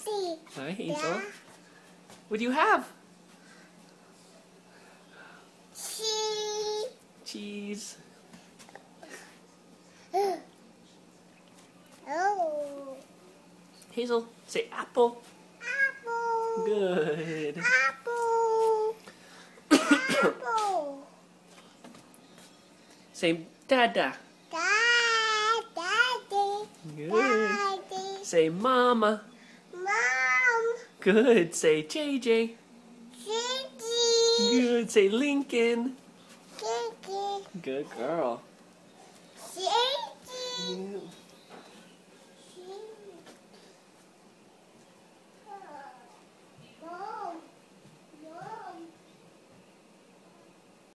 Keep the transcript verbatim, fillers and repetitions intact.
C. Hi, Hazel. Yeah. What do you have? C. Cheese. Oh. Hazel, say apple. Apple. Good. Apple. Apple. Say dada. Dad, Daddy. Good. Daddy. Say mama. Mom. Good. Say J J. Gigi. Good. Say Lincoln. Gigi. Good girl. Gigi. Yeah.